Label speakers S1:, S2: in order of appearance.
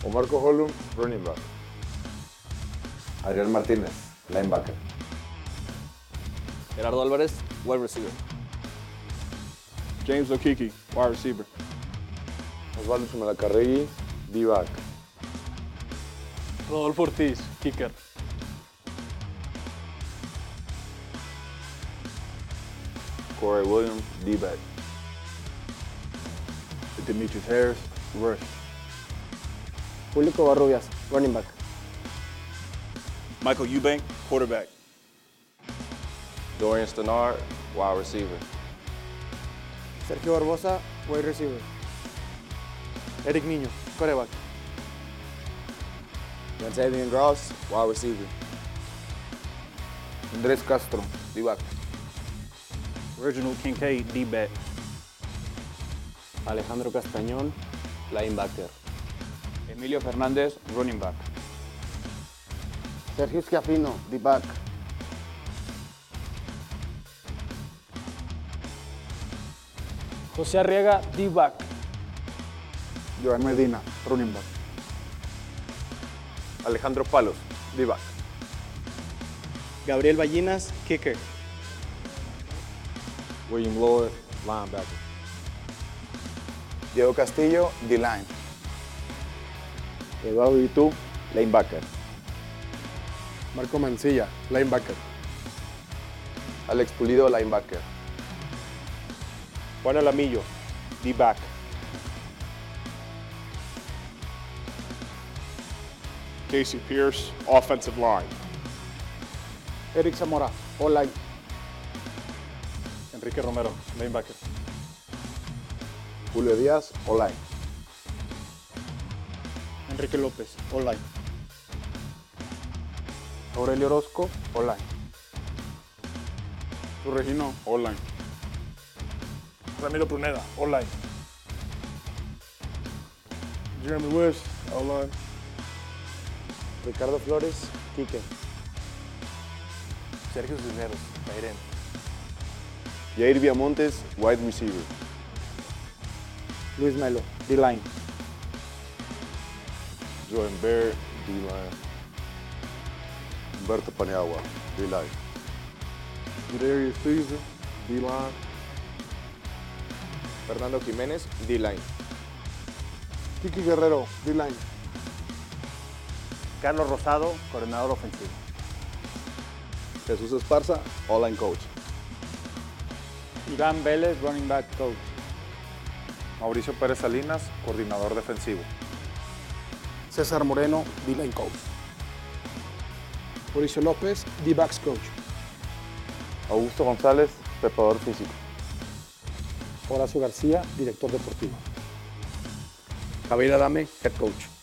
S1: Omarco Hollum, running back.
S2: Adrián Martínez, linebacker.
S3: Gerardo Álvarez, wide receiver.
S4: James Okiki, wide receiver.
S1: Osvaldo Zumalacarregui, D-back.
S5: Rodolfo Ortiz, kicker.
S1: Corey Williams, D-back.
S4: Demetrius Harris, rush.
S6: Julio Covarrubias, running back.
S4: Michael Eubank, quarterback.
S3: Dorian Stannard, wide receiver.
S6: Sergio Barbosa, wide receiver.
S5: Eric Niño, quarterback.
S3: Jantavian Gross, wide receiver.
S1: Andrés Castro, D-back.
S5: Reginald Kincaid, D-back.
S6: Alejandro Castañón, linebacker.
S5: Emilio Fernández, running back.
S6: Sergio Schiaffino, D-back. José Arriaga, D-back.
S4: Joan Medina, running back.
S1: Alejandro Palos, D-back.
S6: Gabriel Ballinas, kicker.
S1: William Lloyd, linebacker.
S2: Diego Castillo, D-line.
S6: Eduardo Itú, linebacker.
S1: Marco Mancilla, linebacker.
S2: Alex Pulido, linebacker.
S4: Juan Alamillo, D-back. Casey Pierce, offensive line.
S6: Eric Zamora, O-line.
S5: Enrique Romero, linebacker.
S2: Julio Díaz, O-line.
S6: Enrique López, O-line.
S1: Aurelio Orozco, O-line.
S4: Regino, O-line. Ramiro Pruneda, O-line. Jeremy West, O-line.
S6: Ricardo Flores, kicker.
S3: Sergio Cisneros, tight end.
S2: Jair Viamontes, wide receiver.
S6: Luis Melo, D-line.
S2: Joan Bear, D-line. Humberto Paniagua, D-line.
S1: Darius Caesar, D-line.
S3: Fernando Jiménez, D-line.
S1: Kiki Guerrero, D-line.
S5: Carlos Rosado, coordinador ofensivo.
S2: Jesús Esparza, O-line coach.
S5: Iván Vélez, running back coach.
S1: Mauricio Pérez Salinas, coordinador defensivo.
S6: César Moreno, D-line coach. Mauricio López, D-backs coach.
S1: Augusto González, preparador físico.
S6: Horacio García, director deportivo. Javier Adame, head coach.